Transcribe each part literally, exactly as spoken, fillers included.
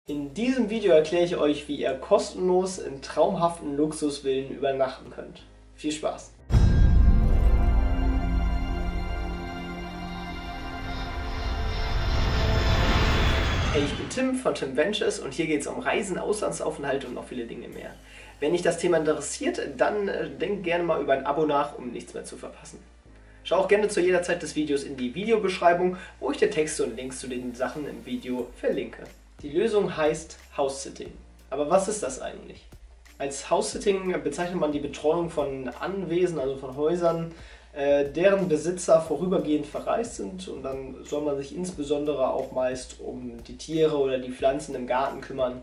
In diesem Video erkläre ich euch, wie ihr kostenlos in traumhaften Luxusvillen übernachten könnt. Viel Spaß! Hey, ich bin Tim von Tim Ventures und hier geht es um Reisen, Auslandsaufenthalte und noch viele Dinge mehr. Wenn dich das Thema interessiert, dann äh, denk gerne mal über ein Abo nach, um nichts mehr zu verpassen. Schau auch gerne zu jeder Zeit des Videos in die Videobeschreibung, wo ich dir Texte und Links zu den Sachen im Video verlinke. Die Lösung heißt House-Sitting. Aber was ist das eigentlich? Als House-Sitting bezeichnet man die Betreuung von Anwesen, also von Häusern, äh, deren Besitzer vorübergehend verreist sind, und dann soll man sich insbesondere auch meist um die Tiere oder die Pflanzen im Garten kümmern.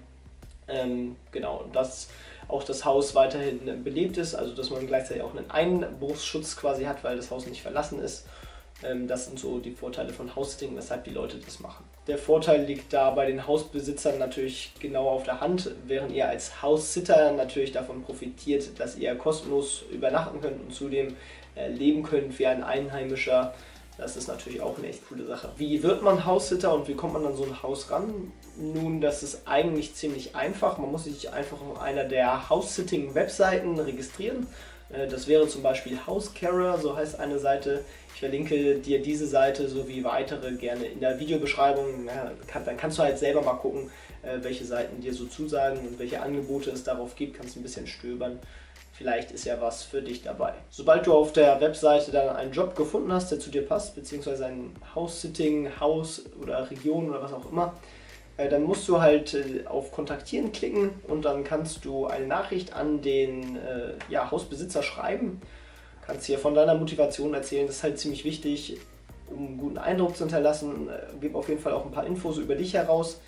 Ähm, genau, und dass auch das Haus weiterhin belebt ist, also dass man gleichzeitig auch einen Einbruchsschutz quasi hat, weil das Haus nicht verlassen ist. Das sind so die Vorteile von House-Sitting, weshalb die Leute das machen. Der Vorteil liegt da bei den Hausbesitzern natürlich genau auf der Hand, während ihr als House-Sitter natürlich davon profitiert, dass ihr kostenlos übernachten könnt und zudem leben könnt wie ein Einheimischer. Das ist natürlich auch eine echt coole Sache. Wie wird man House-Sitter und wie kommt man an so ein Haus ran? Nun, das ist eigentlich ziemlich einfach. Man muss sich einfach auf einer der House-Sitting-Webseiten registrieren. Das wäre zum Beispiel Housecarer, so heißt eine Seite. Ich verlinke dir diese Seite sowie weitere gerne in der Videobeschreibung. Ja, kann, dann kannst du halt selber mal gucken, welche Seiten dir so zusagen und welche Angebote es darauf gibt. Kannst ein bisschen stöbern. Vielleicht ist ja was für dich dabei. Sobald du auf der Webseite dann einen Job gefunden hast, der zu dir passt, beziehungsweise ein House-Sitting, Haus oder Region oder was auch immer, dann musst du halt auf Kontaktieren klicken und dann kannst du eine Nachricht an den äh, ja, Hausbesitzer schreiben. Kannst hier von deiner Motivation erzählen, das ist halt ziemlich wichtig, um einen guten Eindruck zu hinterlassen. Gib auf jeden Fall auch ein paar Infos über dich heraus.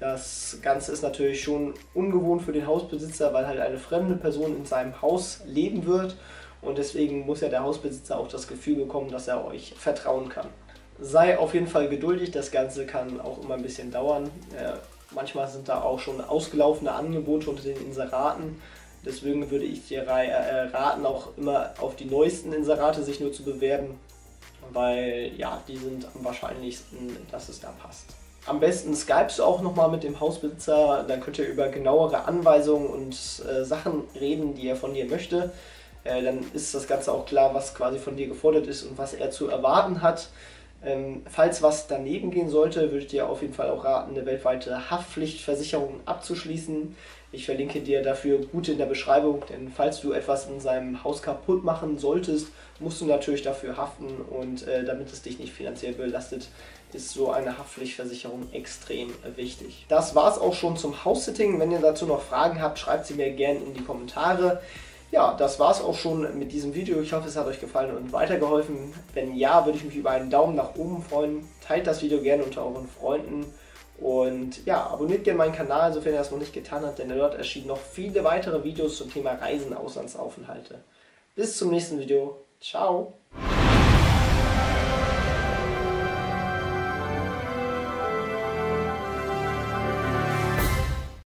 Das Ganze ist natürlich schon ungewohnt für den Hausbesitzer, weil halt eine fremde Person in seinem Haus leben wird, und deswegen muss ja der Hausbesitzer auch das Gefühl bekommen, dass er euch vertrauen kann. Sei auf jeden Fall geduldig, das Ganze kann auch immer ein bisschen dauern. Äh, manchmal sind da auch schon ausgelaufene Angebote unter den Inseraten. Deswegen würde ich dir äh, raten, auch immer auf die neuesten Inserate sich nur zu bewerben, weil ja, die sind am wahrscheinlichsten, dass es da passt. Am besten skypst du auch nochmal mit dem Hausbesitzer, dann könnt ihr über genauere Anweisungen und äh, Sachen reden, die er von dir möchte. Äh, dann ist das Ganze auch klar, was quasi von dir gefordert ist und was er zu erwarten hat. Ähm, falls was daneben gehen sollte, würde ich dir auf jeden Fall auch raten, eine weltweite Haftpflichtversicherung abzuschließen. Ich verlinke dir dafür gut in der Beschreibung, denn falls du etwas in seinem Haus kaputt machen solltest, musst du natürlich dafür haften, und äh, damit es dich nicht finanziell belastet, ist so eine Haftpflichtversicherung extrem wichtig. Das war es auch schon zum House-Sitting. Wenn ihr dazu noch Fragen habt, schreibt sie mir gerne in die Kommentare. Ja, das war es auch schon mit diesem Video. Ich hoffe, es hat euch gefallen und weitergeholfen. Wenn ja, würde ich mich über einen Daumen nach oben freuen. Teilt das Video gerne unter euren Freunden. Und ja, abonniert gerne meinen Kanal, sofern ihr das noch nicht getan habt, denn dort erschienen noch viele weitere Videos zum Thema Reisen, Auslandsaufenthalte. Bis zum nächsten Video. Ciao!